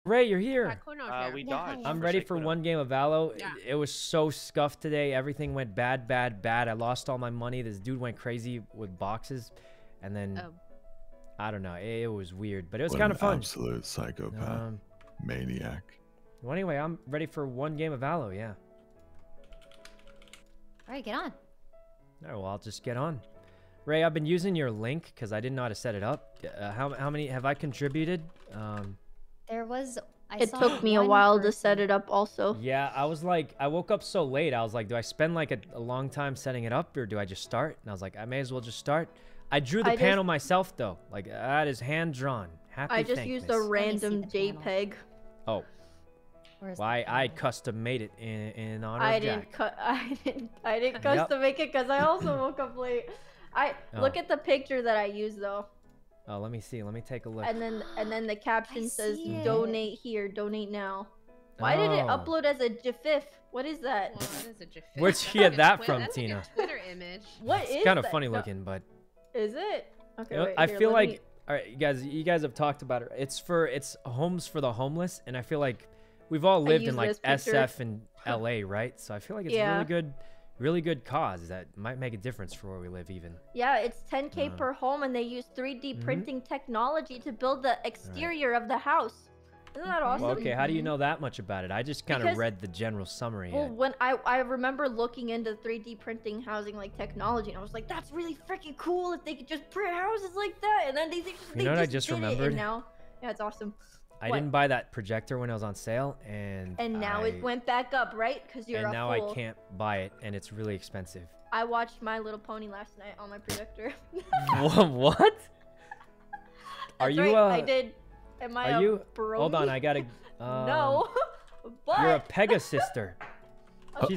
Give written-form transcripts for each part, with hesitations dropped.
Ray, you're here. We dodged. I'm ready for one game of Valo. Yeah. It was so scuffed today. Everything went bad, bad, bad. I lost all my money. This dude went crazy with boxes. And then, I don't know. It was weird, but it was kind of fun. Absolute psychopath. Maniac. Well, anyway, I'm ready for one game of Valo, yeah. All right, get on. All right, well, I'll just get on. Ray, I've been using your link because I didn't know how to set it up. How many have I contributed? There was... It took me a while to set it up also. Yeah, I was like, I woke up so late. I was like, do I spend like a long time setting it up or do I just start? And I was like, I may as well just start. I drew the panel myself though. Like, that is hand-drawn. I just used a random JPEG. Oh. Why I custom made it in honor of Jack. I didn't custom make it because I also woke up late. Look at the picture that I used though. Oh, let me see. Let me take a look. And then the caption says donate here, donate now. Why did it upload as a GIF? What is that? Well, that is a GIF. Where'd you get that from, That's Tina? Like a Twitter image. What it's is kind of that? funny looking, but is it? Okay, you know, wait, I here, feel like me... all right, you guys have talked about it. It's homes for the homeless, and I feel like we've all lived in like SF and LA, right? So I feel like it's really good cause that might make a difference for where we live even. Yeah, it's 10K per home and they use 3D printing technology to build the exterior of the house. Isn't that awesome? Well, okay, how do you know that much about it? I just kind of read the general summary. Well, when I remember looking into 3D printing housing like technology and I was like, that's really freaking cool if they could just print houses like that. And then they you know what I just remembered? Now, yeah, it's awesome. I didn't buy that projector when it was on sale, and now it went back up, right? Because you're and now I can't buy it, and it's really expensive. I watched My Little Pony last night on my projector. What? Are you? I did. Am I are you? Brony? Hold on, I gotta. No. But... You're a Pegasister. She's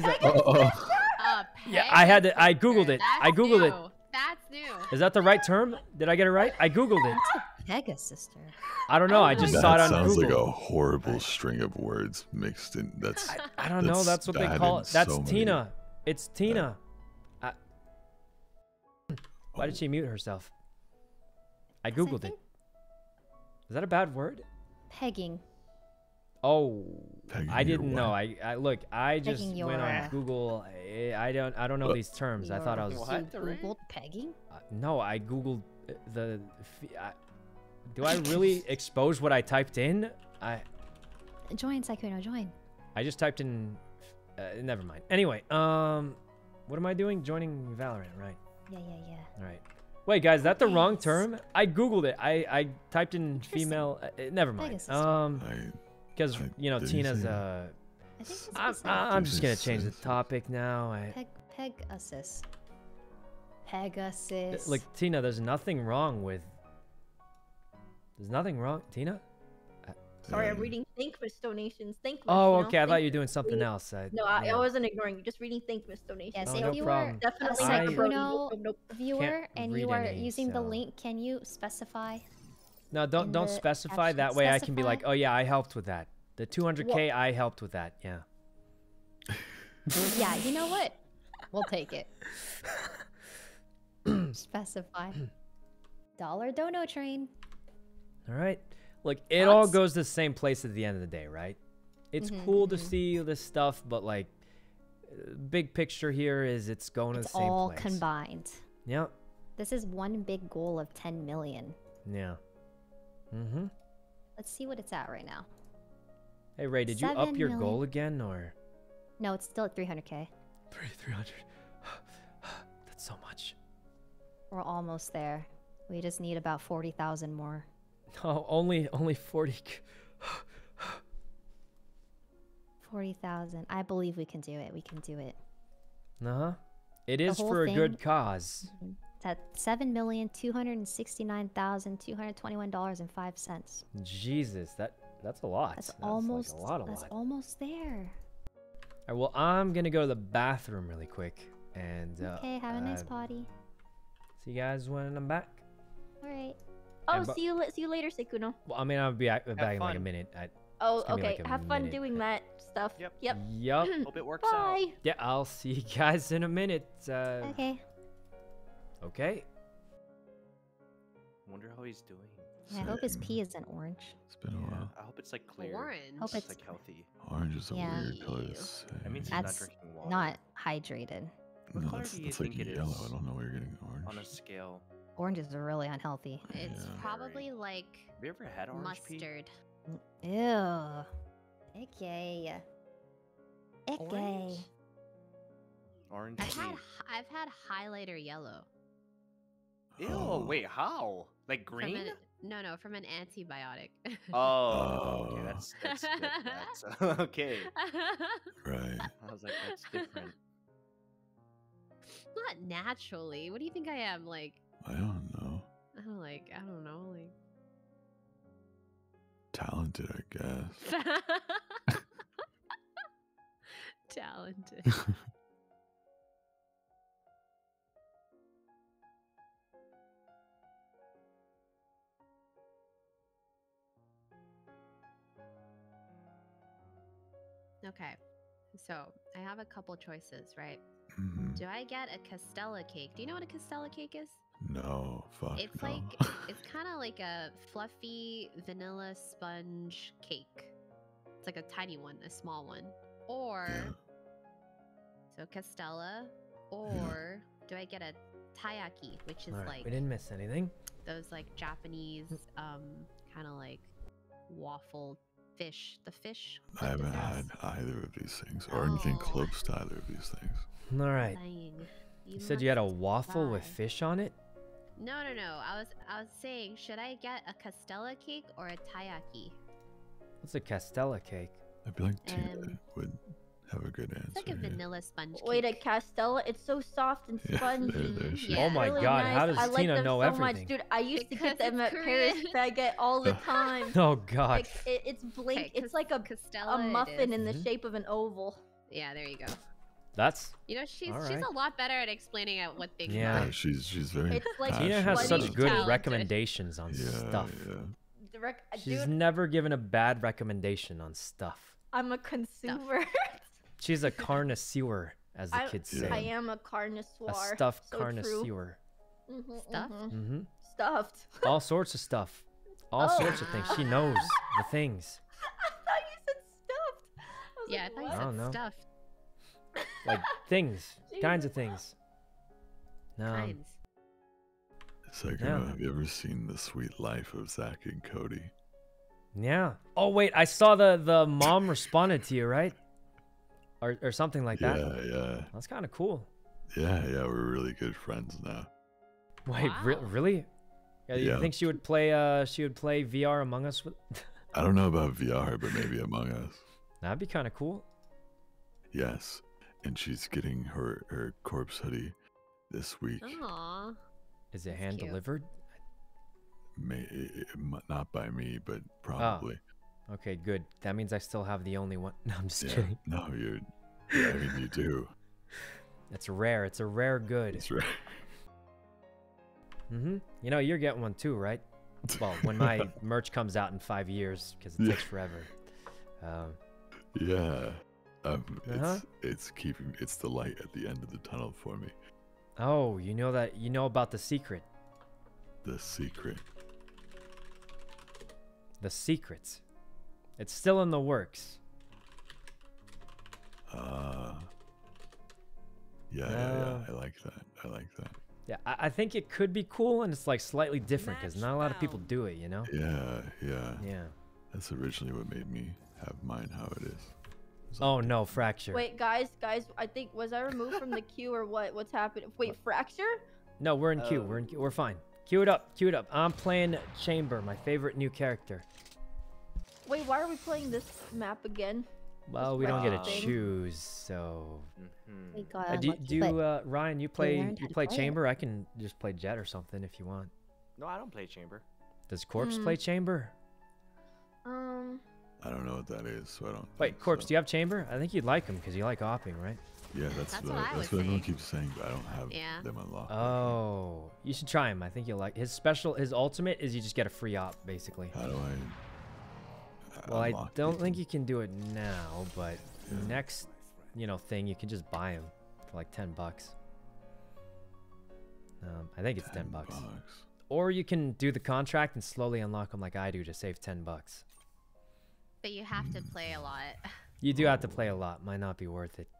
yeah, I had to. I googled it. I googled it. That's new. Is that the right term? Did I get it right? I googled it. Pegasister. I don't know. I just saw it on Google. That sounds like a horrible string of words mixed in. That's. I don't know. That's what they call it. That's Tina. It's Tina. Why did she mute herself? I googled it. Is that a bad word? Pegging. Oh, Pegging I didn't know. I look. I just Pegging went on Google. I don't know these terms. I thought I was. You googled pegging? No, I googled the. Do I really expose what I typed in? Join, Sykkuno, join. I just typed in. Never mind. Anyway, what am I doing? Joining Valorant, right? Yeah. All right. Wait, guys, is that the wrong term? I googled it. I typed in female. Never mind. Because you know Tina's. I'm just gonna change the topic now. Pegasus. Pegasus. Look, Tina, there's nothing wrong with. There's nothing wrong, Tina. Sorry, I'm reading Thankmas donations. Thankmas. Oh, okay. I thought you were doing something else. No, I wasn't ignoring you. Just reading Thankmas donations. Yes, no if you problem. are a Sykkuno viewer and you are any, using the link, can you specify? No, don't specify. That way I can be like, oh yeah, I helped with that. The 200K, I helped with that. Yeah. Yeah, you know what? We'll take it. Specify. Dollar dono train. All right. Look, it all goes to the same place at the end of the day, right? It's cool to see this stuff, but like, big picture here is it's going to the same place. It's all combined. Yep. This is one big goal of 10 million. Yeah. Let's see what it's at right now. Hey, Ray, did you up your goal again, or? No, it's still at 300K. 300. That's so much. We're almost there. We just need about 40,000 more. Oh, only 40. 40,000. I believe we can do it. We can do it. It is for a good cause. It's at $7,269,221.05. Jesus, that's a lot. That's almost like a lot. That's almost there. All right, well, I'm gonna go to the bathroom really quick, and okay, have a nice potty. See you guys when I'm back. All right. Oh, see you later, Sykkuno. Well, I mean, I'll be back in like a minute. Okay. Like have fun doing that stuff. Yep. Hope it works out. Bye. Yeah, I'll see you guys in a minute. Okay. Okay. Wonder how he's doing. Yeah, I hope his pee isn't orange. It's been a while. I hope it's like clear. Orange. Hope It's it's like healthy. Orange is a Yeah. weird color to say. That means he's not That's drinking water. not hydrated. What No, color that's, do you that's like think it yellow. is I don't know why you're getting orange. on a scale? Oranges are really unhealthy. It's Yeah. probably like Have you ever had orange pea? mustard. Ew. Icky. Icky. Orange? Orange I've pea. had highlighter yellow. Ew, Oh. wait, how? Like From green? no, from an antibiotic. Oh, okay, Oh. that's good. That's okay. Right. I was like, that's different. Not naturally. What do you think I am? Like, I don't know. I don't know, like. Talented, I guess. Talented. Okay, so I have a couple choices, right? Mhm. Do I get a castella cake? Do you know what a castella cake is? No, fuck It's no. like it's kind of like a fluffy vanilla sponge cake. It's like a tiny one, a small one. Or Yeah. so castella, or do I get a taiyaki, which is All right, like we didn't miss anything. those like Japanese kind of like waffle fish, the fish. I haven't octopus. had either of these things or anything Oh. close to either of these things. All right. Lying. You said you had a must waffle with lie. fish on it? No. I was saying, should I get a castella cake or a taiyaki? What's a castella cake? I feel like Tina Um, would have a good answer. It's like a yeah. vanilla sponge cake. Wait, a Castella? It's so soft and Yeah, spongy. there she Yeah. Oh my Really god, nice. how does I like Tina them know so everything? much, dude. I used to Because get them it's at Paris Korean. Baguette all the time. Oh god. Like, it's blink. Okay, It's like a castella it muffin is. in the Mhm. shape of an oval. Yeah, there you go. That's You know, she's Alright. a lot better at explaining out what things Yeah. are. Yeah, she's very. It's like Tina has Bloody such good talented. recommendations on Yeah, stuff. yeah. She's Dude, never given a bad recommendation on stuff. I'm a consumer. She's a connoisseur, as the I- kids Yeah. say. I am a connoisseur. A stuffed so true. connoisseur. Stuff? Mm-hmm. Stuffed. All sorts of stuff. All Oh. sorts of things. She knows the things. I thought you said stuffed. I was Yeah, I like, thought you I said don't know. stuffed. Like things. Kinds of Jesus. things. Kinds. Sykkuno, Yeah. have you ever seen The Sweet Life of Zach and Cody? Yeah. Oh wait, I saw the mom responded to you, right? Or something like that. Yeah. That's kind of cool. Yeah, we're really good friends now. Wait, Wow. really? Yeah, you Yeah. think she would play VR Among Us with? I don't know about VR, but maybe Among Us. That'd be kind of cool. Yes. And she's getting her corpse hoodie this week. Aw. Is it That's hand cute. delivered? Not by me, but probably. Okay, good. That means I still have the only one. No, I'm just Yeah. kidding. No, you do. It's rare. It's a rare good. That's right. Mm-hmm. You know, you're getting one too, right? Well, when my merch comes out in 5 years, because it Yeah. takes forever. Yeah. Uh-huh. It's the light at the end of the tunnel for me. Oh, you know about the secret. The secret. The secrets. It's still in the works. Yeah. I like that. Yeah, I think it could be cool, and it's like slightly different because not a lot of people do it, you know? Yeah. Yeah. That's originally what made me have mine how it is. Oh no, fracture. Wait, guys, I think was I removed from the queue or what? What's happening? Wait, fracture? No, we're in queue. We're in queue. We're fine. Queue it up. Queue it up. I'm playing Chamber, my favorite new character. Wait, why are we playing this map again? Well, we don't get to thing. choose, so. We Mhm. got Do unlucky, but Ryan? You learned how to play play it. Chamber? I can just play Jet or something if you want. No, I don't play chamber. Does Corpse Hmm. play Chamber? I don't know what that is, so I don't. Wait, think Corpse, so. do you have Chamber? I think you'd like him because you like opping, right? Yeah, that's That's what what I was everyone saying. keeps saying, but I don't have Yeah. them unlocked. Oh, you should try him. I think you'll like his ultimate is you just get a free op basically. How do I? Well, I unlock don't people? think you can do it now, but Yeah. next, thing you can just buy him for like $10. I think it's $10. Or you can do the contract and slowly unlock them like I do to save $10. But you have to play a lot. You do have to play a lot. Might not be worth it.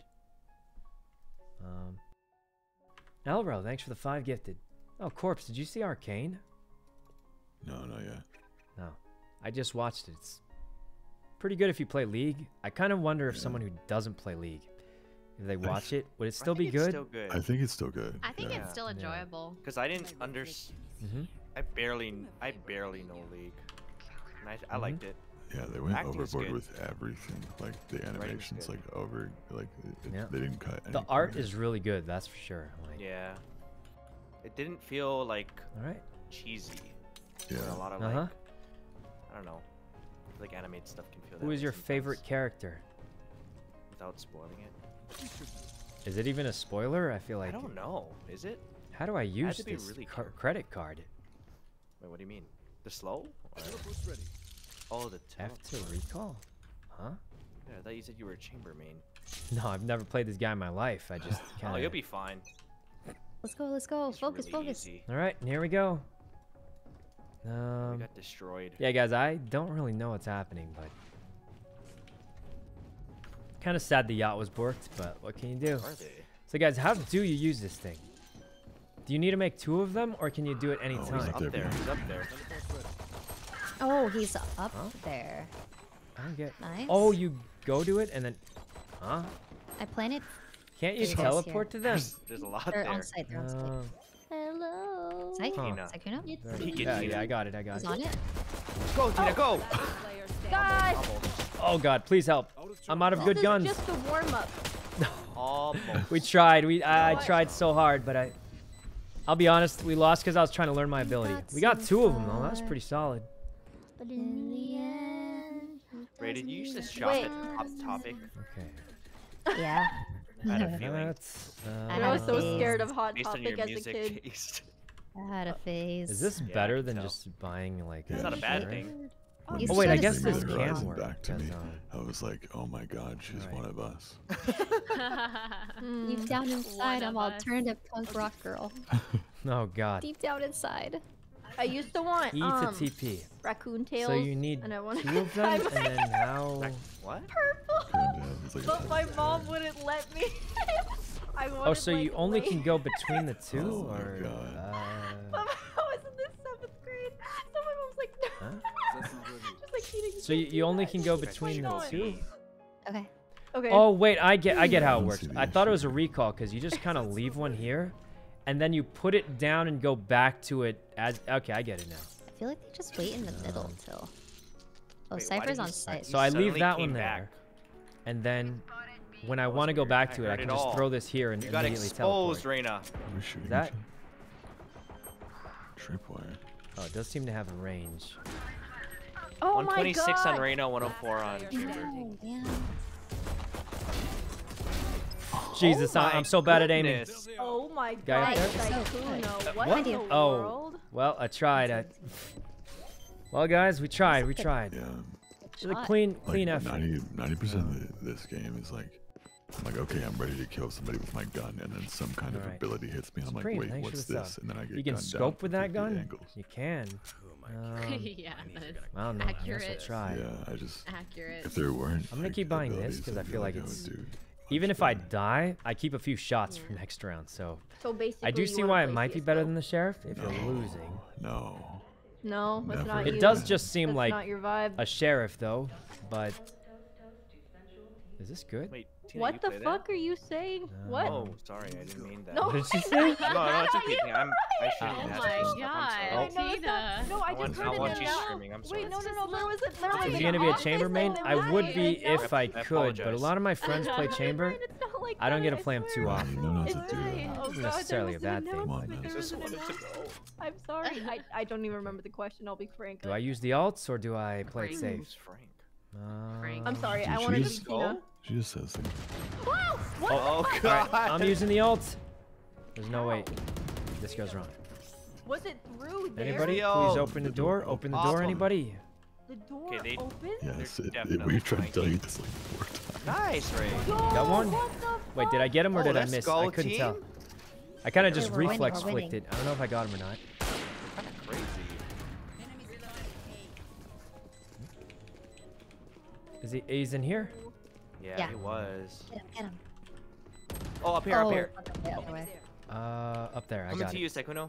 Elro, thanks for the 5 gifted. Oh, Corpse, did you see Arcane? No, not yet. No. I just watched it. It's pretty good if you play League. I kind of wonder if someone who doesn't play League, if they watch it, would it still be good? Still good. I think it's still good. I think it's still enjoyable. Because I didn't understand. I barely know League. And I liked it. Yeah, they went Acting's overboard good. with everything. Like the animations, good. like over, like they didn't cut. The art is really good, that's for sure. Like, Yeah. It didn't feel like cheesy. Yeah. A lot of like, I don't know. Like animated stuff can feel that Who is way your sometimes favorite character? without spoiling it. Is it even a spoiler? I feel like. I don't know. Is it? How do I use to be this really credit card? Wait, what do you mean? The slow? Or... Oh, the F to recall? Huh? Yeah, I thought you said you were a chamber main. No, I've never played this guy in my life. I just kind of. Oh, you'll be fine. Let's go, let's go. It's Focus, really focus. easy. All right, here we go. We got destroyed. Yeah, guys, I don't really know what's happening, but kind of sad the yacht was borked, but what can you do? Are they? So, guys, how do you use this thing? Do you need to make 2 of them, or can you do it anytime? He's up there. He's up there. Oh, he's up there. I don't get. Nice. Oh, you go to it and then, huh? I planted. Can't you There it is teleport to them? There's a lot They're there. on site. They're on site. Hello. Tina. Sykkuno? Yeah, I got it. He's on it. Go, Tina, go! God, Oh God, please help! I'm out of good this guns. is just a warm up. Almost. We tried. I tried so hard, but I'll be honest. We lost because I was trying to learn my ability. We got 2 of them though. That's pretty solid. But in the end. Ray, did you used to shop at Top Topic? Okay. Yeah. I had a feeling. I was so phase. scared of Hot Based on Topic your as a music kid. taste. I had a phase. Is this Yeah, I better can than tell. just buying like? It's not a bad thing. You Oh wait, I should've guess said this that. can Horizon work. back to me. 'cause, I was like, oh my god, she's Right. one of us. Deep down inside, I'm alternative punk rock girl. oh God. Deep down inside. I used to want E to TP. raccoon tails. So you need and I wanted 2 of them, and then how? What? It's like But my mom wouldn't let me. I wanted, Oh, so you like, only late- can go between the 2, Oh my or? God. But I was in the 7th grade, so my mom's like, Huh? just like, Tina, So can't do you only that. can go She's like, between the "Why 2. not?" Okay. Okay. Oh wait, I get how it don't works. see the I thought it issue. was a recall because you just kind of leave one here, and then you put it down and go back to it as. Okay, I get it now. I feel like they just wait in the middle till. Oh, Wait, why Cypher's did on you- site. So I leave suddenly that came one there, back. and then when I was want to go weird. back I to it, I heard can it just all. throw this here and You got immediately exposed, teleport. Reina. We're shooting That? each other. Tripwire. Oh, it does seem to have a range. Oh my 126 God. on Reina, 104 on Chamber. No, damn. Jesus, my I'm so bad at aiming. goodness. Oh my Guy God, up there? Sykkuno. what? What in the Oh. world? Well, I tried. Well, guys, we tried. We tried. Yeah. It's a Shot. clean Like effort. 90% of this game is like, I'm like, okay, I'm ready to kill somebody with my gun, and then some kind of Alright. ability hits me. I'm like, Supreme, wait, thanks for what's the sub. this? And then I get You can gunned down scope with from that 50 gun? angles. You can. Yeah, that's I don't know. I guess accurate. I'll try. Yeah, I just accurate. if there weren't. I'm gonna like, keep buying this abilities, 'cause I feel feel like I would it's- do Even much if I better. die, I keep a few shots for next round. So So basically, I do you see wanna why it play might be CS:GO. better than the sheriff if you're No, losing. No. No, that's Never. not It you. does just seem That's like not your vibe. a sheriff though, but is this good? Wait, Tina, you What the play that? fuck are you saying? What? Oh, sorry, I didn't mean that. No. What did she say? No, it's okay. Tina. I shouldn't Oh ask my this stuff. I'm God. sorry. Wait, no, it's Tina. not. No, I just want- heard I it want in you that. streaming, I'm sorry. Wait, no, there was a. Is Is he gonna be a chamber main? I would be if I could, but a apologize. lot of my friends play chamber. I don't get to play him too Well, often. you know not It's to do okay. that. Oh, Isn't God, necessarily there a was bad an thing. Come on, announcement. man. There was an announcement. I'm sorry. I don't even remember the question. I'll be frank. Do I use the alts or do I play it Frank. safe? Who's Frank? I'm sorry. Dude, I she wanted to just- be Tina. She just says things. Oh, Alright, God. I'm using the ult. There's no way this goes wrong. Was it through there? Anybody? Yo. Please open the door. Open the door. Awesome. Anybody? The door Okay, they- open? Yes, definitely we've tried to flanking. tell you this like 4 times. Nice, Ray. Yo, Got one? What the Wait, did I get him or Oh, did I let's miss? go, I couldn't team. tell. I kind of just we're winning, reflex we're flicked winning. it. I don't know if I got him or not. Is he? He's in here. Yeah, he was. Get him. Oh, up here, up here. Up there. I Coming got to it. you, Sykkuno.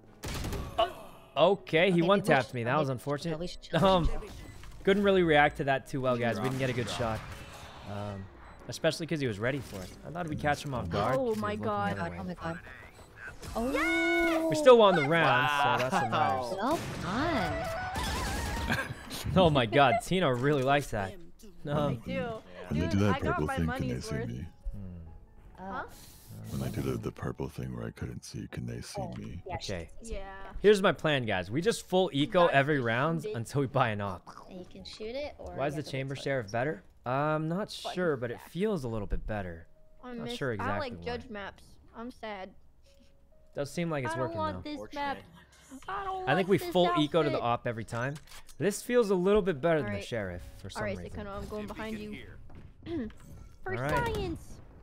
Okay, he Okay, one maybe we tapped should- me. That maybe was we should unfortunate. chill, we should chill. Couldn't really react to that too well, guys. We didn't get a good shot. Especially because he was ready for it. I thought we'd catch him off guard. 'cause Oh he was my looking the God. other way. Oh my god. Oh. We still won the round, so that's what Wow. matters. Well done. Oh my God, Tina really likes that. I do. When they Dude, do that I got purple my thing, can they money's see worth. me? Huh? When I do the purple thing where I couldn't see, can they see me? Okay. Yeah. Here's my plan, guys. We just full eco got every it. round Big- until we buy an op. And you can shoot it, or Why is you the have to wait chamber till it sheriff goes. better? I'm not sure, but it feels a little bit better. Not sure I don't exactly like why. judge maps. I'm sad. Does seem like it's I don't working want though. this map. I don't I think want we this full eco to the outfit. op every time. This feels a little bit better than the Alright. sheriff for some Alright, reason. Sykkuno, I'm going behind you. For Alright. science.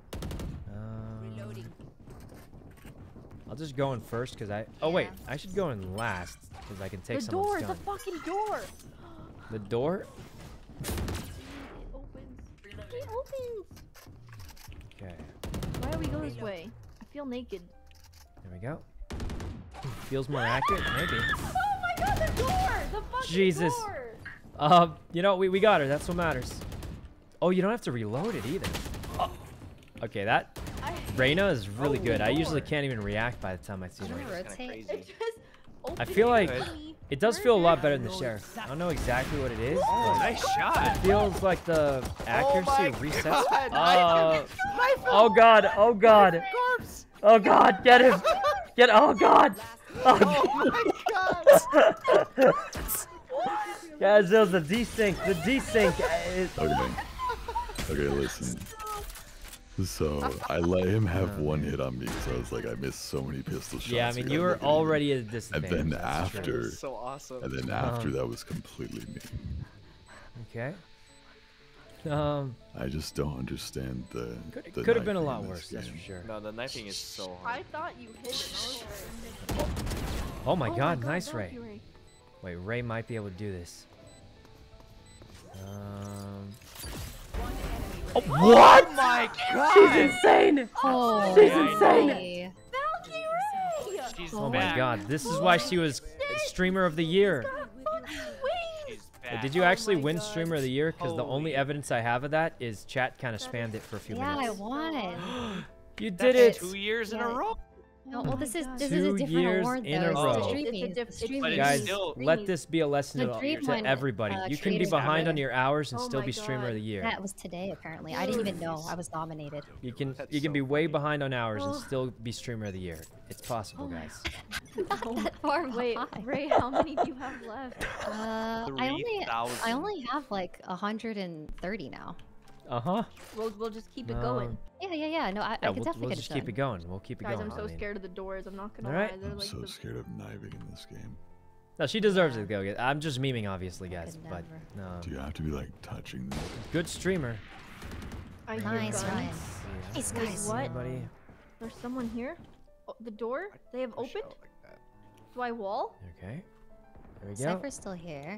I'll just go in first because I. Oh wait, I should go in last because I can take The someone's door, gun. the fucking door. The door? It opens. It opens. Okay, Why do we go this way? I feel naked. there we go. Feels more accurate, maybe. Oh my god, the door! The fucking Jesus. door! You know, we got her. That's what matters. Oh, you don't have to reload it either. Oh. Okay, that Reyna is really good. I usually can't even react by the time I see I'm her. gonna It's kinda rotate. crazy. It just opened I feel like me. it does feel a lot better than the sheriff. I don't know exactly what it is. Oh, but nice shot. it feels like the accuracy my resets. God. Oh god! Oh god! Corpse. Oh god! Get him! Get! Oh god! Oh, Oh my god. guys, there was the desync. The desync. Okay, listen. So I let him have one hit on me because I was like, I missed so many pistol shots. Yeah, I mean, here you at were the beginning. already at a And disadvantage. then that's true. after, So awesome. and then after that was completely me. Okay. I just don't understand the. Could have been a knifing lot in worse, this that's for game. sure. No, the knifing is so I hard. thought you hit it. I was like, Oh my oh god, nice thank Ray. you, Ray. Wait, Ray might be able to do this. Oh, what? Oh my god. She's insane! Oh, She's I insane! Valkyrie! She's Oh my back. god, this is why she was streamer of the year. She's But back. did you Oh actually my win God. streamer of the year? Because the only Holy. evidence I have of that is chat kind of spammed it for a few yeah, I minutes. won. You That's did it! 2 years in a Yeah. row. No, Oh well, my this is God. a 2 different years award in though. a It's row. the It's a streaming. diff- It's it's the But streaming. it's Guys, still- let this be a lesson The to dream one, everybody. You can be created behind by- on your hours and Oh still my be streamer of God. the year. That was today apparently. I didn't even know I was nominated. You can That's you can so be way funny. behind on hours and Oh. still be streamer of the year. It's possible, guys. Not that far Wait, behind. Ray, how many do you have left? I 3,000. only have like 130 now. Uh-huh. We'll just keep it going. Yeah. No, I Yeah, could we'll definitely get just it keep done. it going. We'll keep it Guys, going. I'm so I mean. scared of the doors. I'm not gonna Alright. lie. They're I'm like so the... scared of kniving in this game. No, she deserves it, go. I'm just memeing, obviously, guys. Could But no, Do you have to be like touching them? good streamer. I hear Nice, guns. Ryan. Yeah. Nice, Wait, guys. what? Anybody? There's someone here? Oh, the door? They have Push opened? out like that. Do I wall? Okay. There we go. Cypher's still here.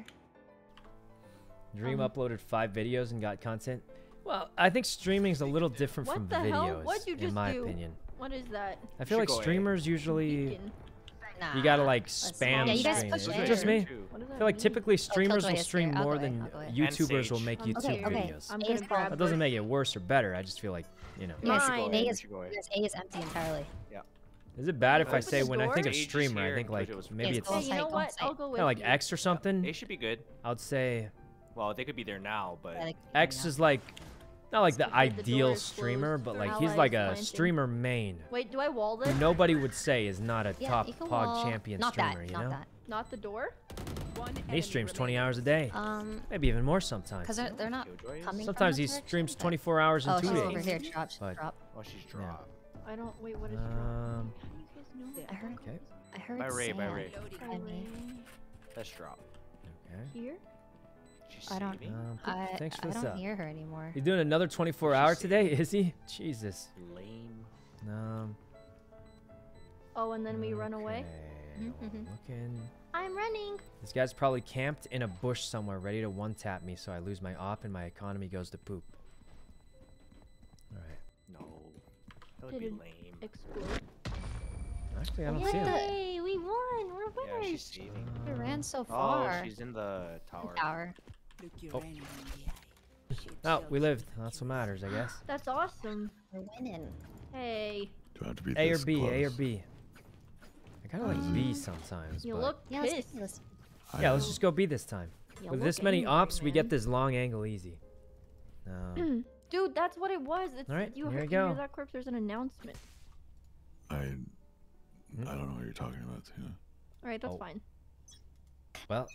Dream uploaded 5 videos and got content. Well, I think streaming is a little different What from the videos, hell? What'd you in just my do? opinion. What is that? I feel like Should go A. streamers usually Beacon. Nah. you gotta like Let's- spam Yeah, you guys stream. push Is there. it just me? What does I that feel like mean? typically streamers Killjoy will is stream there. I'll more go than in, I'll go in. YouTubers will Sage. make Okay, YouTube okay. videos. I'm A gonna is grab That doesn't first. make it worse or better. I just feel like, you know. Yes, Mine. A We is, should go A. yes, A is empty entirely. Is it bad if I Open say the when I think door? of Sage is streamer, I here think and like Killjoy was maybe Yes, it's go Hey, on you site, know go on what? site. I'll go with kinda like you. X or something. A should be good. I would say Well, they could be there now, but Yeah, they- X no. is like not like the Skip it, the ideal door is streamer, closed. but like Allies he's like a planting. streamer main. Wait, do I wall Who this? nobody would say is not a Yeah, top you can POG wall- champion not streamer, that, you not know? that. Not the door? He streams 20 hours a day. Maybe even more sometimes. Because they're not Killjoy is- coming Sometimes from he this direction, streams but- 24 hours in Oh, 2 she's days. over here. Drop. She's But- drop. Oh, she's dropped. I don't. Wait, what is drop? How do you guys know I heard. Okay. I heard. By Ray, by sand. Ray. I mean, That's drop. Okay. Here? She's I don't- saving? Thanks for I the don't sub. hear her anymore. He's doing another 24 hour today, is he? Jesus. Lame. Um, Oh, and then we run away? okay, Mhm. Looking. I'm running. This guy's probably camped in a bush somewhere, ready to one-tap me, so I lose my op and my economy goes to poop. All right. No. That would be lame. Explode. Actually, I don't see him. Hey, we won. We're Yeah, winners. she's seeding. We ran so Oh, far. she's in the tower. Tower. Oh. Oh, we lived. That's what matters, I guess. That's awesome. We're winning. Hey. Do I have to be A or this B, close? A or B. I kind of like B sometimes. You but... look Yeah, pissed. Yeah, let's just go B this time. You With look this many angry, ops, we get man. this long angle easy. Dude, that's what it was. It's, All right, you here we heard go. hear that corpse? There's an announcement. I don't know what you're talking about, Tina. All right, that's Oh. fine. Well,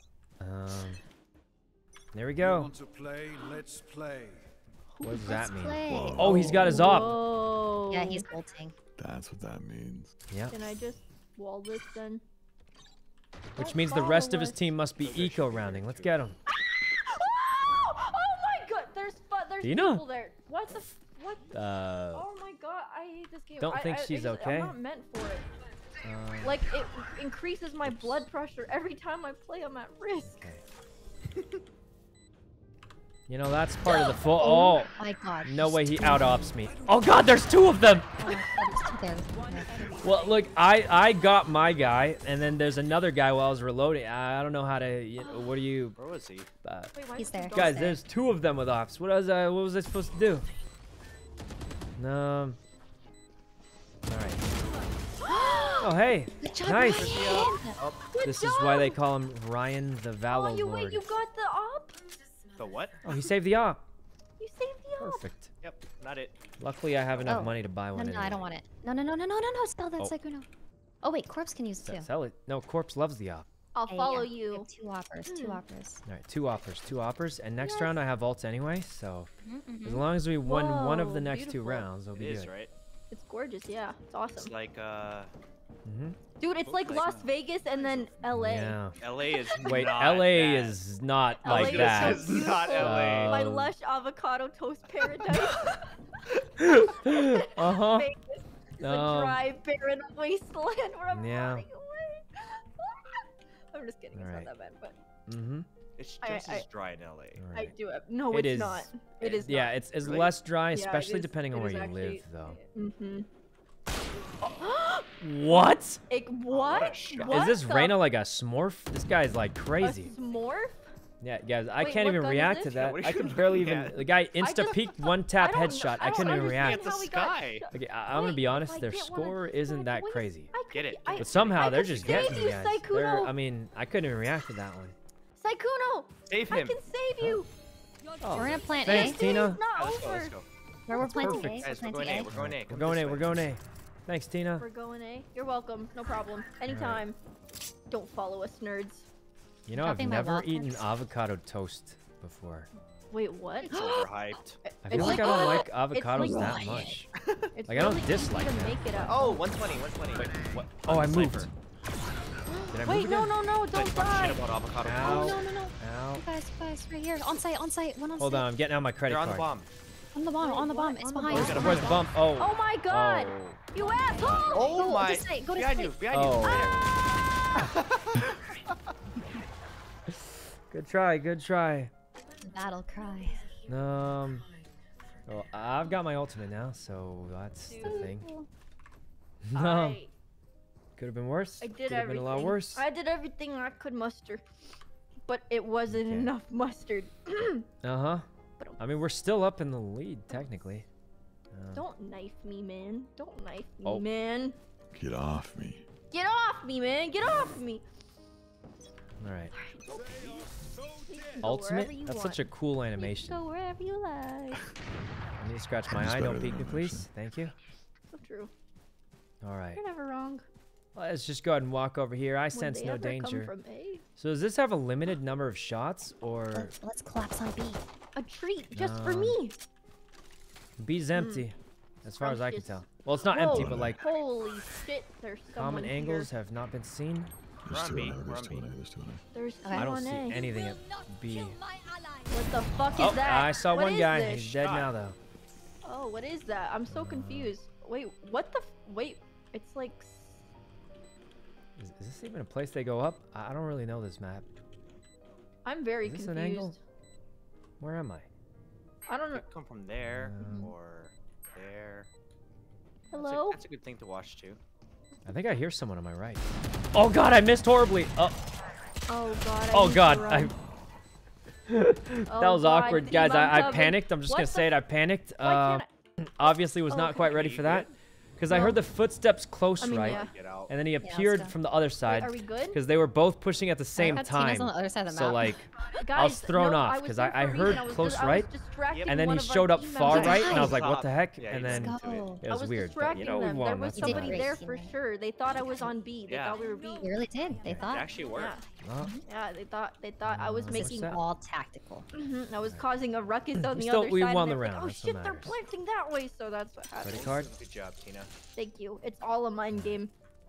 there we You go. want to play? Let's play. What does that mean? Play. Whoa. Oh, he's got his op. Whoa. Yeah, he's bolting. That's what that means. Yeah. Can I just wall this then? Which Don't means the rest of follow his us. team must be eco rounding. Let's get him. Oh my god, there's Tina? people there. What the what? Oh my god, I hate this game. Don't think she's okay? I'm not meant for it. Like it increases my blood pressure every time I play. I'm at risk. You know, that's part of the full. Oh, My God. no way he out ops me. Oh god, there's two of them. Oh, there's two there. Well, look, I got my guy, and then there's another guy while I was reloading. I don't know how to. What do you? Where was he? Wait, why He's is the there. dog Guys, there. there's two of them with ops. What was I supposed to do? No. All right. Oh hey, Good job, nice. Ryan. This is why they call him Ryan the Valor Oh, you Lord. wait, you got the op? The what? Oh, he saved the op. You saved the op. Perfect. Yep, not it. Luckily, I have enough Oh. money to buy No, one. no, I anyway. don't want it. No, spell that Oh. Sykkuno. Oh wait, corpse can use it too. Sell it. No, Corpse loves the op. I'll Hey, follow yeah, we you. have two oppers, two oppers. All right, two oppers, and next round I have ults anyway, so Mm-hmm. as long as we win one of Whoa, the next two beautiful. rounds, it'll It be is, good. right? It's gorgeous, yeah. It's awesome. It's like, Dude, it's like Las Vegas and then LA. Yeah. LA is Wait, not LA bad. is not LA like is that. so It's not beautiful. LA. My Um, lush avocado toast paradise. Uh-huh. Vegas is a dry, barren wasteland where I'm Yeah. running away. I'm just kidding. It's Alright. not that bad, but Mm-hmm. It's I- just I- as dry in LA. I do it. No, It it's is- not. It is Yeah, not. it's Really? less dry, Yeah, it especially is- depending on it where is you actually- live, though. Mm-hmm. What? What? shot. What Is this the Reyna like a smorph? This guy's like crazy. A smorph? Yeah, guys, I Wait, can't what even gun is react to this? that. What are I you could barely looking even. at? The guy I insta just- peeked one tap I don't headshot. know- I couldn't even understand react. The how we got sky. shot. Okay, I'm gonna be Wait, honest. I Their didn't wanna score do isn't it. that Wait, crazy. I Get it, could- get I- it. But somehow I they're could just save getting you, me, guys. Sykkuno. They're- I mean, I couldn't even react to that one. Sykkuno! Save I him. can save you! Oh, We're gonna plant thanks, A. Tina. It's not Let's go, over. let's go. Where we're planting perfect. A. Guys, We're we're going planting A. A. We're going A. We're Come going this A. way. We're going A. Thanks, Tina. We're going A. You're welcome. No problem. Anytime. Don't follow us, nerds. You know, I've Dropping my never wall eaten cards. avocado toast before. Wait, what? It's overhyped. I feel like I don't like avocados that like- much. It's Like, I don't really dislike easy to them. make it up. Oh, 120, 120. Wait, what? On Oh, I the moved. Cypher. Did I Wait, move no, again? no, no, Let's don't talk die. shit about avocado Ow. toast. Oh, no, no, no. Ow. You guys, right here. On site, one on Hold site. on, I'm getting out my credit They're on the card. bomb. On the bomb, Wait, on the bomb. what? It's On the behind. bomb? It's Where's behind. the bump? Oh. Oh my god! Oh. You asshole! Oh Go my. this way, go this behind way. you, behind Oh. you. Good try, good try. Battle cry. Well, I've got my ultimate now, so that's the thing. No, I could have been worse. did Could have been everything. a lot worse. I did everything I could muster. But it wasn't Okay. enough mustard. Uh-huh. I mean, we're still up in the lead, technically. Don't knife me, man. Don't knife me, Oh. man. Get off me. Get off me, man. Get off me. All right. You can go Ultimate? wherever you That's want. such a cool You can animation. go wherever you like. I need to scratch my It's eye. better Don't than peek me, that, please. actually. Thank you. So true. All right. You're never wrong. Let's just go ahead and walk over here. I Would sense they no ever come danger. from A? So does this have a limited number of shots, or Let's collapse on B. A treat just for No. me. B's empty? As far as I can Scrumptious. tell. Well, it's not empty, Whoa. but like Holy shit, there's someone common angles here. have not been seen. We're There's on two B, in there. we're There's on two in B. there. There's two in there. There's Okay. I don't someone see A. anything at B. What the fuck is Oh, that? I saw What one is guy. this? He's dead Shot. now, though. Oh, what is that? I'm so confused. Wait, what the? Wait, it's like. Is this even a place they go up? I don't really know this map. I'm very Is this confused. an angle? Where am I? I don't know. Come from there or there. Hello? That's a good thing to watch too. I think I hear someone on my right. Oh god, I missed horribly. Oh God. That was awkward, guys. I panicked. I'm just gonna say it. I panicked. Obviously was not quite ready for that. Because I heard the footsteps close, right? Yeah. And then he appeared from the other side. Wait, are we good? Because they were both pushing at the same time. On the other side of the So map. like, Guys, I was thrown off because I heard close right, and then he showed up far right, and I was like, what the heck? And then it was weird. But you know, we won. There was That's somebody nice. there for sure. They thought I was on B. They thought we were B. You really did. They thought. It actually worked. Yeah, they thought I was making all tactical. I was causing a ruckus on the Still, other we side. won and the they're round. like, oh That's what shit, they're matters. planting that way, so that's what happened. Credit card. Good job, Tina. Thank you. It's all a mind game.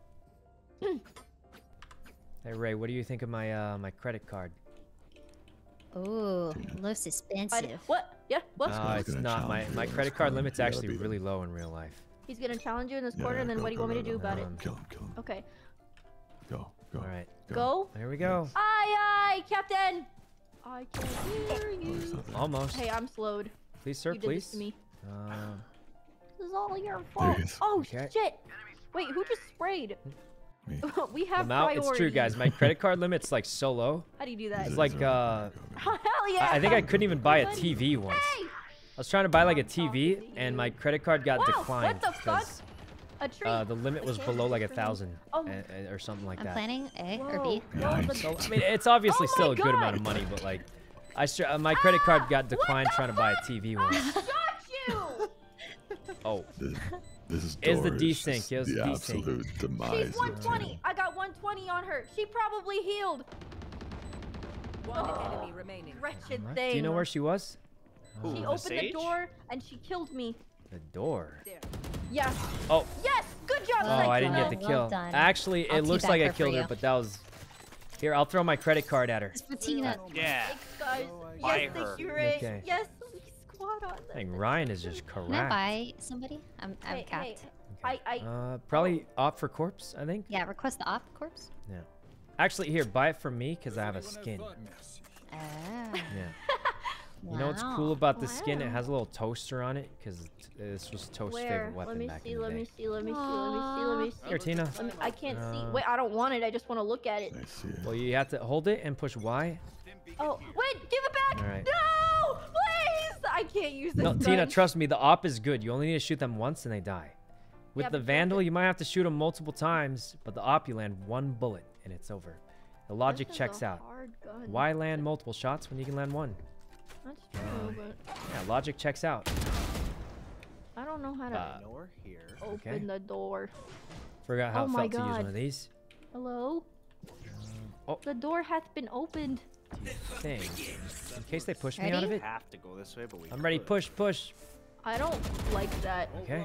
Hey Ray, what do you think of my my credit card? Ooh, looks expensive. What? Yeah, what? It's not. My credit card limit's actually really low in real life. He's gonna challenge you in this corner, and then what do you want me to do about it? Kill him. Okay. Go. All right. Go. There we go. Aye, Captain. I can hear you. Almost. Hey, I'm slowed. Please, sir, You did please. this to me. Uh, This is all your fault. Please. Oh Okay. shit! Wait, who just sprayed? Me. We have it's true, guys. My credit card limit's like so low. How do you do that? It's like Hell yeah! I think I couldn't even buy a TV once. Hey! I was trying to buy like a TV, and my credit card got Wow, declined what the fuck? because A tree. the limit was below like 1,000 Oh. or something like I'm that. planning A or Whoa, B. whoa, the- So I mean, it's obviously Oh still my a good amount God. of money, but like, my credit card got declined trying to buy a TV once. Shot you! Oh, This Is the door desync, just it was the desync. absolute demise She's of 120. Tina. I got 120 on her. She probably healed. One enemy remaining. Wretched what? thing. Do you know where she was? Ooh, She the opened the sage? door and she killed me. The door. Yes. Oh. Yes. Good job, Oh, I didn't get Sykkuno. the Well kill. done. Actually, I'll it looks teabag like I her for killed her, you. but that was. Here, I'll throw my credit card at her. It's for Tina. Yeah. Thanks, guys. Buy Yes, her. thank you, Ray. Okay. Yes, we squad on I that. think Ryan is just Can I correct. buy somebody? I'm Hey, capped. hey, I Probably opt for corpse, I think. Yeah, request the op corpse. Yeah. Actually, here, buy it from me because I have a skin. Ah. Yeah. You know what's cool Wow. about the skin? It Wow. has a little toaster on it because this was Toast's Where? favorite weapon Let me back see, in the let day. me see, let me see, let me see, let me see. Here, Tina. I can't see. Uh, Wait, I don't want it. I just want to look at it. I see it. Well, you have to hold it and push Y. Oh, wait, give it back! All right. No! Please! I can't use this No, gun. Tina, trust me, the op is good. You only need to shoot them once and they die. With Yeah, the but Vandal, you might have to shoot them multiple times, but the op, you land one bullet and it's over. The logic This is checks a out. hard gun. Why land multiple shots when you can land one? That's true, but Yeah, logic checks out. I don't know how to Nowhere here. open okay. the door. Forgot how Oh it my felt to use God. one of these. Hello? Oh. The door hath been opened. Thing. In case they push me Ready? out of We it. have to go this way, but we. I'm ready. could. Push, push. I don't like that. Okay.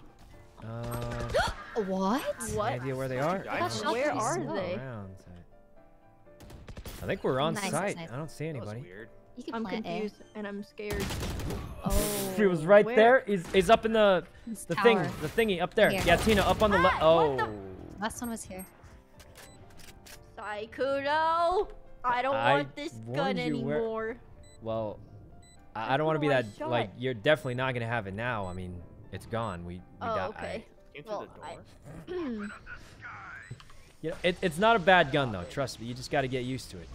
What? What? Any idea where they are? I That's know. Where shocking. are Slow. they? Around. I think we're on Nice, site. nice. I don't see That was anybody. weird. You can I'm plant confused and I'm scared. Oh. He was right Where? there. He's up in the thing, tower. the thingy up there. Here. Yeah, Tina, up on the left. Ah, what Oh. the- Last one was here. Sykkuno! I don't I want this gun warned you where- anymore. Well, I don't want to be Sykkuno, I that. shot. Like, you're definitely not gonna have it now. I mean, it's gone. We Oh, died. okay. Came through Well, the door. You know, it's not a bad gun though. Trust me. You just got to get used to it.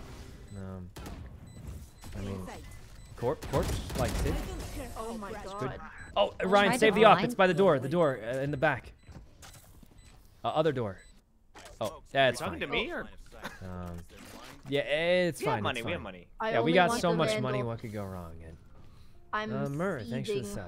I mean, corpse likes it. Oh my god. Oh, Well, Ryan, try save to the op. blind It's by the door. The door in the back. Other door. Oh, yeah, it's Talking fine. to me or? Yeah, it's We fine. have money. It's We have fine. money. I Yeah, we only got want so the much Vandal. money. What could go wrong? And I'm Murr, thanks for the seething. sub.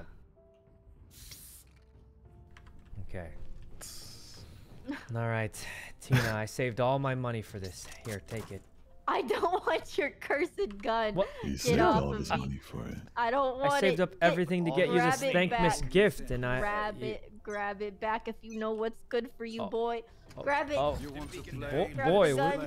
Okay. All right, Tina, I saved all my money for this. Here, take it. I don't want your cursed gun. What? He Get saved off all of his me. money for it. I don't want I saved it. up everything to get you this Grab it thankmas back. gift, and I. Grab it back if you know what's good for you, Oh. boy. Oh, Grab it. Oh, You want to play? Grab boy. the gun.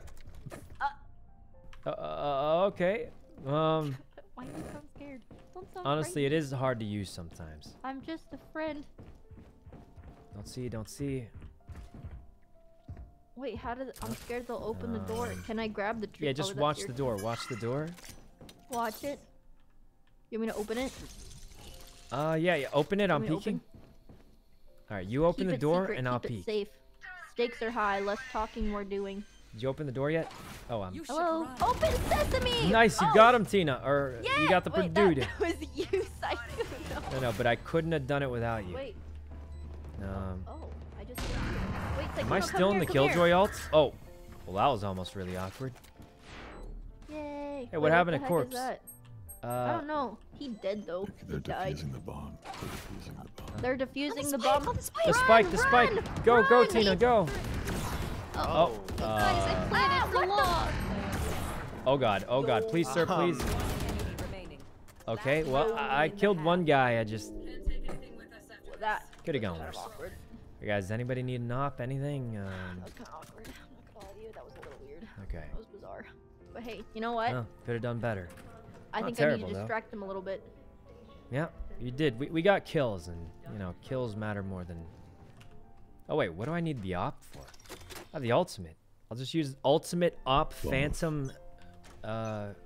Okay. Why do you sound scared? Don't sound Honestly, it frightened. is hard to use sometimes. I'm just a friend. Don't see. Wait, how did I'm scared they'll open the door. Can I grab the tree? Yeah, just watch the door. Watch the door. Watch it. You want me to open it? Yeah, open it. I'm peeking. All right, you open the door and I'll peek. Safe. Stakes are high. Less talking, more doing. Did you open the door yet? Oh, Hello. Open sesame. Nice, you got him, Tina. Or yeah! you got the dude. That was you, Sykkuno. No, but I couldn't have done it without you. Wait. Oh, I just. Wait, Sykkuno, am I still in the Killjoy alts? Oh, well, that was almost really awkward. Yay. Hey, what happened to Corpse? I don't know. He dead though. They're died. defusing the bomb. They're defusing the bomb. The spike. Go, Tina, go. Oh. Guys, I planted for long. Oh god, please sir, please. Okay, well, I killed one guy. I just could have gone worse. Hey guys, does anybody need an op? Anything? That was kind of awkward. I'm not gonna lie to you. That was a little weird. Okay. That was bizarre. But hey, you know what? Oh, could have done better. I think I need to distract them a little bit. Yeah, you did. We got kills, and you know, kills matter more than. Oh wait, what do I need the op for? I have the ultimate. I'll just use ultimate op phantom. Okay.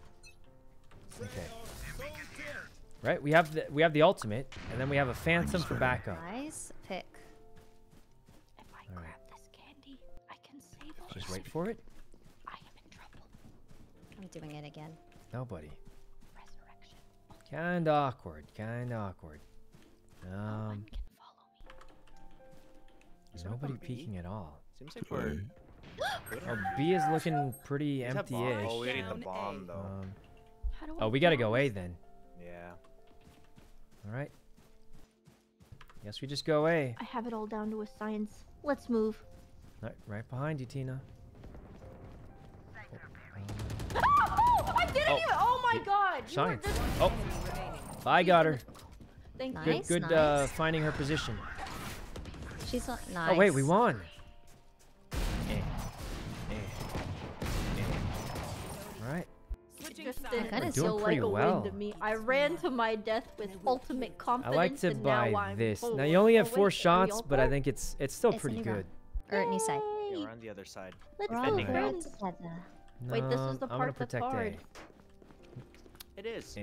Right, we have the ultimate, and then we have a phantom for backup. Nice pick. If I grab this candy, I can save us. Just wait for it. I am in trouble. I'm doing it again. Nobody. Resurrection. Kinda awkward. Can follow me. Nobody peeking at all. Seems like we're. Oh, B is looking pretty empty-ish. Oh, we need the bomb though. Oh, we gotta go A then. Yeah. All right. Guess we just go A. I have it all down to a science. Let's move. Right behind you, Tina. Oh, I didn't even. Oh my God. Science. Oh, I got her. Thank you. Good finding her position. She's nice. Oh wait, we won. All right. Just didn't doing feel pretty like a well. win to me. I ran to my death with ultimate I confidence. like to and now buy I'm this. full. Now you only have Oh, 4 wait, shots, but I are we think it's still It's a pretty new good. Or new side. Yeah, Yay. we're on the other side. Let's We're go, all Defending. friends. together. Wait, this is the I'm gonna part that's protect hard. It is.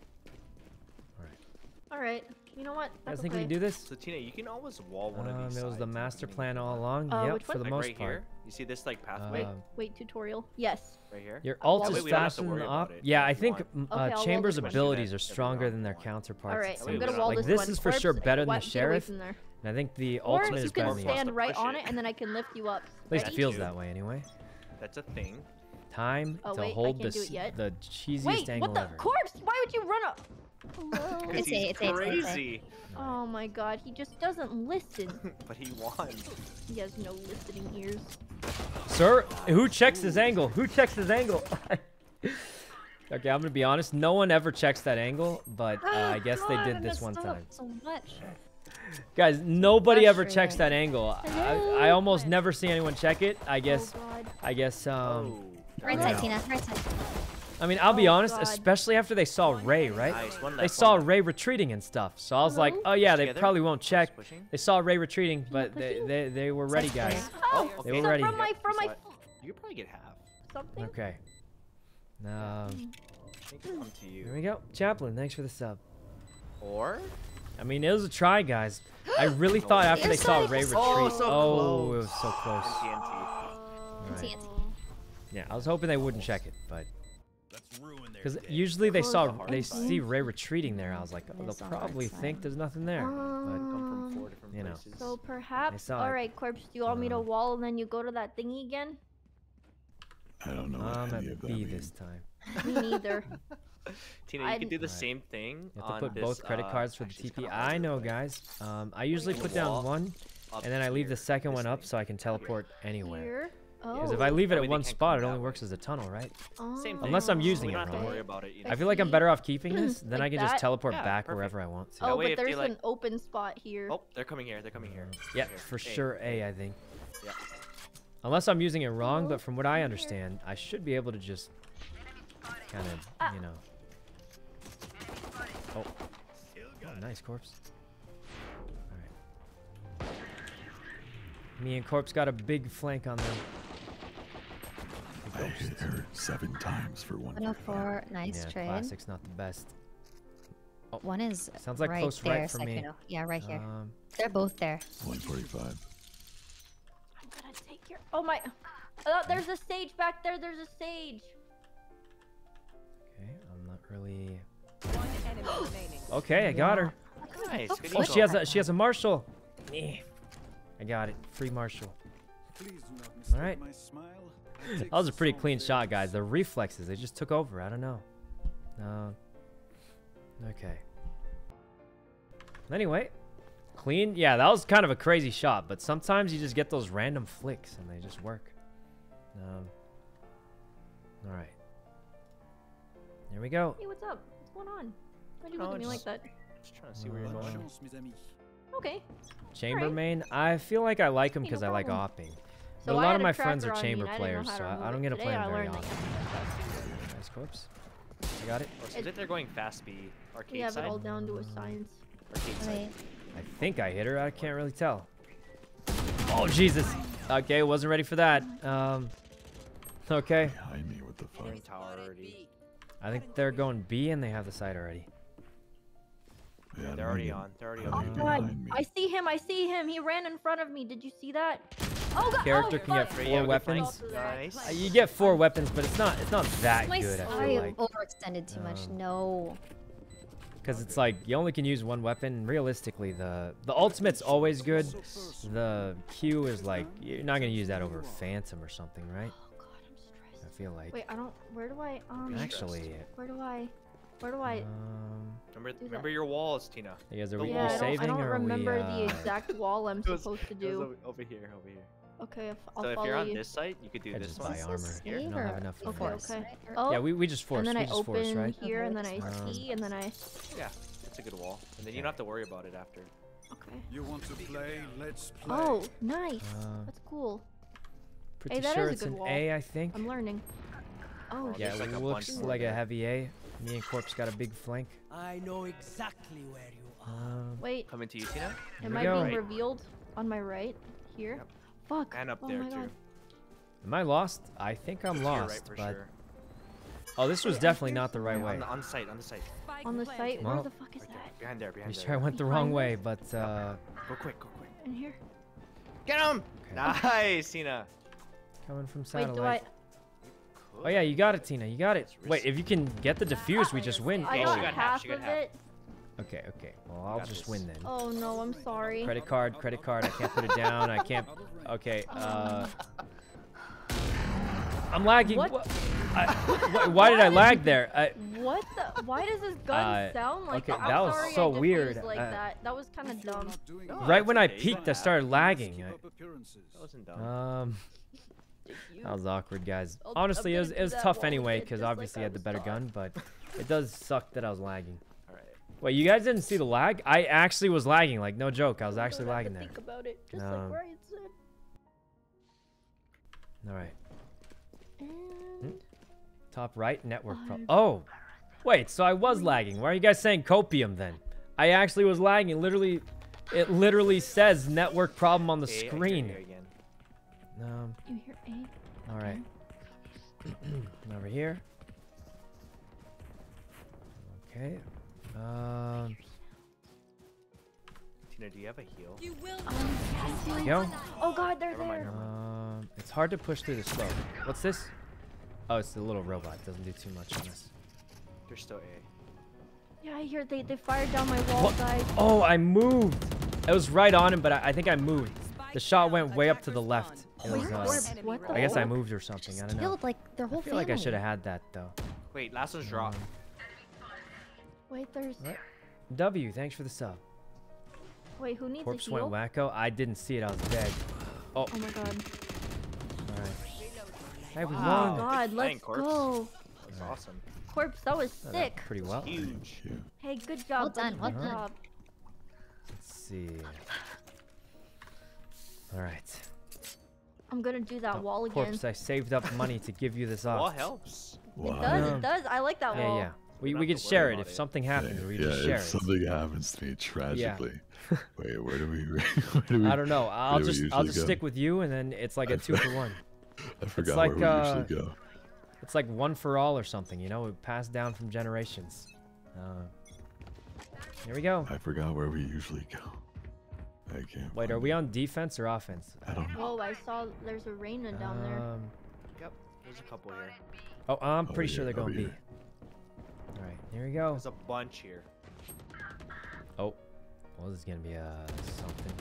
All right. You know what? You guys That's think okay. we can do this? So Tina, you can always wall one of these. It was the sides, master I mean, plan all along. Which Yep, for one? the like most right part. here. You see this like pathway Wait, tutorial. Yes. right here. Your ult Well, is we don't have faster to than worry the about op. it Yeah, I if you think want. Okay, I'll Chamber's roll this abilities one. are stronger than their counterparts. All right, it I'm seems. gonna wall Like this this one. is for sure Corpse, better than the get away sheriff, from there. and I think the Or ultimate you is can better than the stand ultimate. right Push on it. it, and then I can lift you up. At least it Ready? feels that way anyway. That's a thing. Time Oh, to wait, I hold can't do it yet. the cheesiest Wait, angle what the ever. corpse? Why would you run up? Hello. Because It's he's A, it's A, it's A. crazy. Oh my God, he just doesn't listen. But he won. He has no listening ears. Sir, who checks his angle? Who checks his angle? Okay, I'm gonna be honest. No one ever checks that angle, but I guess they did this one time. So much. Guys, nobody ever Frustrating. checks that angle. I almost never see anyone check it. I guess. Oh God. I guess. Oh. Right side, Tina. Right side. I mean, I'll be Oh, honest, God. especially after they saw Ray, right? Nice. One They left, saw one left. Ray retreating and stuff. So I was like, oh yeah, they Together? probably won't check. Pushing? They saw Ray retreating, but pushing? they were ready, guys. Oh, They were so ready. from my So you could probably get half. something. Okay. Make it come to Here you. we go. Chaplain, thanks for the sub. Or I mean, it was a try, guys. I really thought after they saw Ray retreat. Oh, so Oh, it close. was so close. TNT. Right. TNT. Yeah, I was hoping they wouldn't check it, but Let's ruin their because day. usually they Close the hard side. see Ray retreating there. I was like, oh, They they'll saw hard probably side. think there's nothing there. Come from 4 different You know. places. So perhaps. saw it. All right, corpse. Do you want me to wall and then you go to that thingy again? I don't know But what I'm any at of that B means. this time. Me neither. Tina, you I can do the didn't- same thing. You have to on put this, both credit cards for the actually, it's TP. kinda I harder, know, but guys. I usually put down Wall one, up and then I leave the here, second this one up thing. so I can teleport anywhere. Here. Oh. Because if I leave it That way at they one can't spot, come it only that works as a tunnel, right? Same thing. Unless I'm So using we it don't have to wrong. worry about it. You know? I feel like I'm better off keeping this. Then Like I can just that? teleport Yeah, back perfect. wherever I want to. That Oh, way but if they, there's like- an open spot here. Oh, they're coming here. They're coming here. Yeah, Here. for A. sure A, I think. Yeah. Unless I'm using it wrong, but from what I understand, I should be able to just kind of, you know. Oh, nice corpse. All right. Me and Corpse got a big flank on them. I hit her 7 times for 104. Nice yeah, trade. Classic's not the best. Oh, one is sounds like right close there, right for me. Sykkuno. Yeah, right here. They're both there. 145. I'm gonna take your. Oh my! Oh, there's a sage back there. There's a sage. Okay, I'm not really. One enemy remaining. Okay, I got her. Nice. Good Oh, eagle. she has a Marshall. I got it. Free Marshall. Please do not mistake All right. my smile. That was a pretty clean shot, guys. The reflexes, they just took over. I don't know. Okay. Anyway, clean. Yeah, that was kind of a crazy shot, but sometimes you just get those random flicks and they just work. All right. There we go. Hey, what's up? What's going on? Why'd you look at me like that? Just trying to see where you're Bonne going. chance, mes amis. Okay. Chambermain. I feel like I like him Hey, no because I like problem. opping. So But a I lot had of a my friends are tracker on me, chamber and I didn't know players, how so to I remove don't it. get to play Today them I very learned often. that Nice Corpse. I got it. Or is it they're going fast B arcade We have it side? all down to a science. Arcade side. Wait. I think I hit her. I can't really tell. Oh, Jesus. Okay, wasn't ready for that. Okay. Behind me, what the fuck? Enemy tower already. I think they're going B and they have the site already. Yeah, They're already medium. on. They're already Oh on. god, behind me. I see him. I see him. He ran in front of me. Did you see that? Oh god. Character oh, can get fuck. 4 weapons. Nice. You get 4 weapons, but it's not that My good. I I feel like overextended too much. No. because it's like you only can use 1 weapon. Realistically, the ultimate's always good. The Q is like you're not gonna use that over Phantom or something, right? Oh god, I'm stressed. I feel like. Wait, I don't. Where do I? Actually, Where do I? Where do I? Remember your walls, Tina. you guys are Yeah, I saving don't or remember we, the exact wall I'm It was- supposed to it was do. over here, over here. Okay, I'll So if follow you're on you. this site, you could do I this just one. buy Is armor. this Here, I don't save have or enough we for Okay, force, okay. right? Or- Oh, Yeah, we just force. and then We I just force, open right? here, and then I Um, see, and then I. Yeah, it's a good wall. And then you don't have to worry about it after. Okay. You want to play? Let's play. Oh, nice. Uh, That's cool. Pretty that sure is a it's good an wall. A, I think. I'm learning. Oh, Yeah, There's like it a looks bunch more like a there. heavy A. Me and Corpse got a big flank. I know exactly where you are. wait. Coming to you, Tina. Am we I go. being revealed on my right here? Yep. Fuck. And up oh there my too. God. Am I lost? I think I'm To lost, your right for but sure. oh, this was Wait, I'm definitely here not the right somewhere. way. On the site, on the site. Spike On the planted. site? Well, Where the fuck is Right there. that? Behind there, You behind sure I there. went the Behind wrong us? way, but Go quick, go quick. In here? Get him! Okay. Nice, Tina. coming from Wait, do I? satellite. Oh yeah, you got it, Tina. You got it. It's Wait, if you can get the defuse, we just win. I Oh. got She got half, half she got of half. it. Okay, okay. Well, I'll got just this. win then. Oh no, I'm sorry. Credit card. I can't put it down. I can't. Okay. I'm lagging. What? Why did I lag there? What the? Why does this gun sound like okay, that? that I'm was sorry, so I just weird. used like that. That was kind of dumb. Right when I okay, you peeked, I don't started lagging. That wasn't dumb. That was awkward, guys. I'm Honestly, it gonna was do that tough wall anyway again, because just like obviously I I had the was better taught. gun, but it does suck that I was lagging. Alright. Wait, you guys didn't see the lag? I actually was lagging, like no joke. I was I actually don't have lagging to there. Think about it, just No. like Ryan said. All right. And Top right, network problem. Oh, wait, so I was lagging. Why are you guys saying copium then? I actually was lagging. Literally, it literally says network problem on the Hey, I hear screen. you again. you hear A? All right. Over here. Okay. Tina, do you have a heal? You will There we go. Oh god, they're Never mind, there. never mind. It's hard to push through the smoke. What's this? Oh, it's the little robot. Doesn't do too much on us. They're still A. Yeah, I hear they fired down my wall, What? guys. Oh, I moved. It was right on him, but I think I moved. The shot went way up to the left. It Wait, was, what the I guess I fuck? moved or something. I Just don't know. killed like their whole I feel family. like I should have had that though. Wait, last one's drop. Wait, there's. W, thanks for the sub. Wait, who needs Corpse a went heal? wacko. I didn't see it. I was dead. Oh, Oh my god. alright. Hey, we Oh Wow. won. god, Good let's playing, Corpse. go. That was awesome. Corpse, that was That sick. pretty well. Huge. Yeah. Hey, good job. Well done, buddy, well good done. job. Let's see. Alright. I'm gonna do that wall again. Corpse, I saved up money to give you this Wall off. helps. It Wow. does, Yeah. it does. I like that Yeah, wall. yeah. We don't could have to share worry it about if something happens. We Yeah, just share if it. something happens to me tragically. Wait, where do we? I don't know. I'll just usually stick with you, and then it's like a 2-for-1. I forgot like, where we usually go. It's like 1 for all or something, you know? It passed down from generations. Here we go. I forgot where we usually go. I can't. Wait, are we on defense or offense? I don't know. Oh, I saw there's a Reyna down there. Yep, there's a couple here. Oh, I'm pretty sure yeah, they're going B. yeah. All right, here we go. There's a bunch here. Oh, well, this is gonna be something.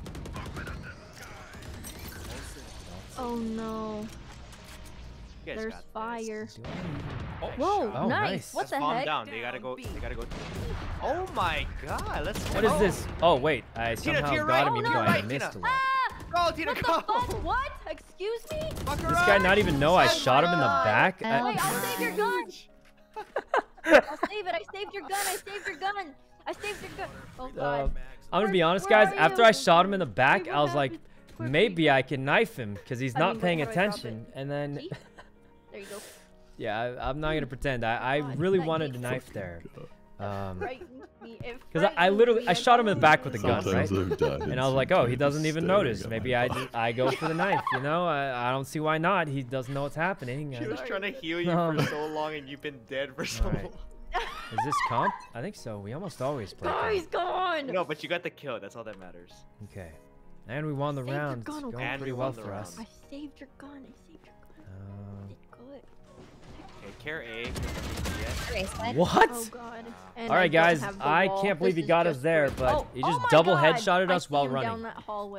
Oh no. You guys There's got fire. this. Oh, Whoa, oh, nice. What Let's the bomb heck? down. They gotta go. They gotta go. Oh my god. Let's go. What is this? Oh wait, I Tina, somehow to your got right. him Oh, even no, though I right, missed Tina. a lot. Ah! Go, Tina, What go. the fuck? What? Excuse me? Fuck her This guy up. not even know I Oh shot my him in the God. back. Wait, I'll save your gun. I'll save it. I saved your gun. I saved your gun. I saved your gun. Oh god. I'm gonna be honest, Where guys. are After you? I shot him in the back, Wait, I what was like, happened? Quickly. maybe I can knife him because he's I not mean, paying how do I drop attention. it? And then, G? There you go. yeah, I'm not gonna pretend. I God, really that wanted to hit knife there. Frightened me. It Because I frightened literally me. I shot him in the back with a gun, Sometimes right? I've died And I was like, oh, he doesn't even staring notice. at Maybe my I go for the knife, you know? I don't see why not. He doesn't know what's happening. She was trying to heal you No. for so long, and you've been dead for so Alright. long. Is this comp? I think so. We almost always play Oh, comp. he's gone. No, but you got the kill. That's all that matters. Okay. And we won the Saved your round. It's gun, going okay? And pretty we well won the for us. round. I saved your gun. I saved your gun. Did good. Okay, care A. 'cause Erase that. What? Oh god. And All right, I don't guys. have the I wall. can't believe This he is got us just there, for- but oh, he just oh my double God. headshotted I us while see him running. down that hallway.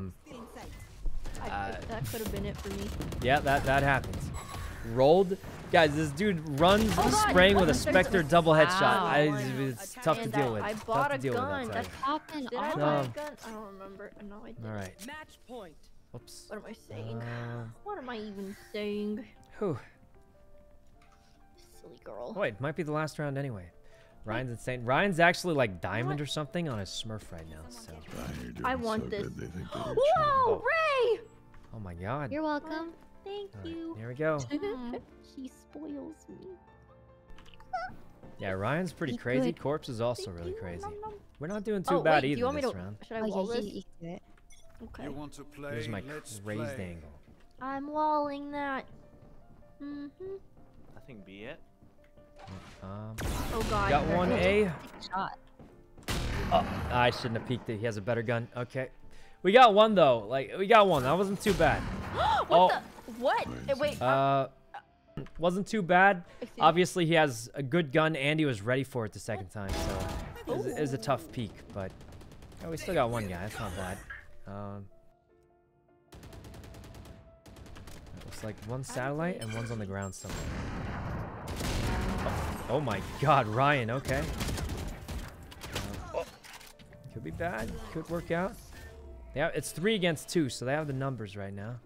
That could have been it for me. Yeah, that happens. Rolled. Guys, this dude runs Oh God, spraying with a there's Spectre double headshot. Wow. It's tough to And deal with. I Tough bought to a deal with gun. that That's time. Popping Did I off. buy a gun? I don't remember. No, I didn't. All right. Match point. Oops. What am I saying? Uh, What am I even saying? Whew. Silly girl. Oh, wait, it might be the last round anyway. Ryan's insane. Ryan's actually like diamond or something on his Smurf right now. So. Ryan, you're doing I want so this. Good. They think that you're Whoa, Oh. Ray! Oh my God. You're welcome. Thank All right, you. here we go. She spoils me. Yeah, Ryan's pretty Eat crazy. good. Corpse is also Thank really you. crazy. Nom, nom. We're not doing too Oh, bad wait, do either you want me this to? round. Should I wall this? You do it. Okay. You want to play? Here's my Let's raised play. angle. I'm walling that. Mhm. Nothing be it. Oh god. Got one A. Shot. Oh, I shouldn't have peeked it. He has a better gun. Okay. We got one though. Like we got one. That wasn't too bad. What Oh. the? What? Wait. Wasn't too bad. Excuse me? Obviously, he has a good gun, and he was ready for it the second time, so it was a tough peek. But oh, we still got one guy. That's not bad. Looks like one's satellite and one's on the ground somewhere. Oh my God, Ryan. Okay. Could be bad. Could work out. Yeah, it's 3 against 2, so they have the numbers right now.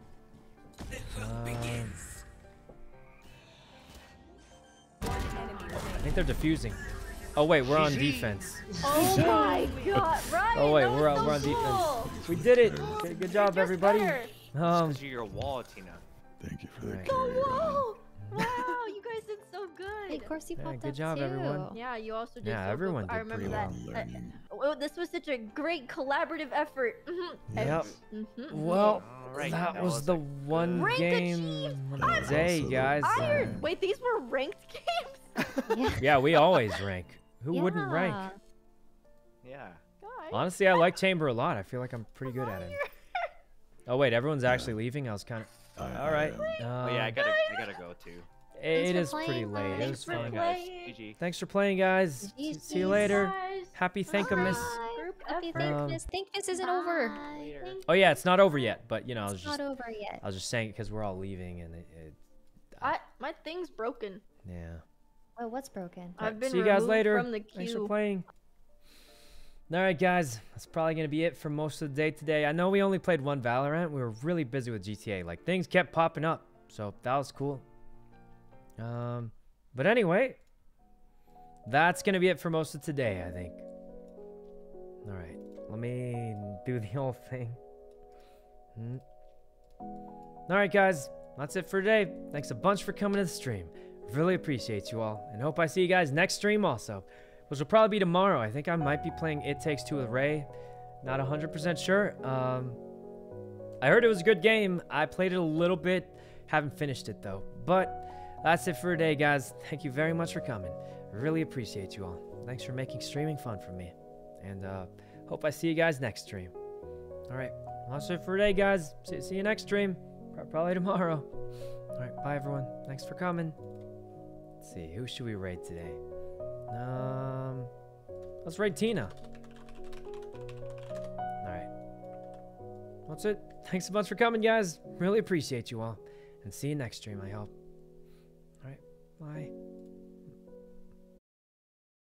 I think they're defusing. Oh wait, we're on defense. Oh my god, Ryan! Oh wait, that we're was on so cool. defense. We did it. Good job, Just everybody. better. Because you're your wall, Tina. Thank you for the Right. carry. Whoa! Wow, you guys did so good. Hey, of course you Yeah, popped good up job, too. everyone. Yeah, you also did. Yeah, so everyone good. I did remember pretty that. well. Oh, this was such a great collaborative effort. Yep. Mhm. Well, Alright, that was the one Rank game achieved. of the day, Also the guys. Iron. Wait, these were ranked games. Yeah, we always rank. Who wouldn't rank? Guys. Yeah. Honestly, I like Chamber a lot. I feel like I'm pretty good at it. Oh wait, everyone's actually leaving. I was kind of. All right. Oh yeah, I gotta go too. It for is pretty playing, late. It guys. was Thanks for fun, guys. playing. GG. Thanks for playing, guys. GG. See you later. Guys. Happy Thankamas. Group Happy effort. Thankmas. Thankmas isn't over. Later. Oh yeah, it's not over yet. But you know, It's not over yet. I was just saying because we're all leaving and My thing's broken. yeah. Oh, what's broken? I've been See you guys removed later. from the queue. Thanks for playing. All right, guys. That's probably going to be it for most of the day today. I know we only played one Valorant. We were really busy with GTA. Like, things kept popping up. So, that was cool. But anyway, that's going to be it for most of today, I think. All right. Let me do the whole thing. All right, guys. That's it for today. Thanks a bunch for coming to the stream. Really appreciate you all, and hope I see you guys next stream also, which will probably be tomorrow. I think I might be playing It Takes Two with Ray. Not 100% sure. I heard it was a good game. I played it a little bit. Haven't finished it though. But that's it for today, guys. Thank you very much for coming. Really appreciate you all. Thanks for making streaming fun for me. And hope I see you guys next stream. All right. That's it for today, guys. See you next stream. Probably tomorrow. All right. Bye, everyone. Thanks for coming. Let's see. Who should we raid today? Let's raid Tina. All right. That's it. Thanks so much for coming, guys. Really appreciate you all. And see you next stream, I hope. All right. Bye.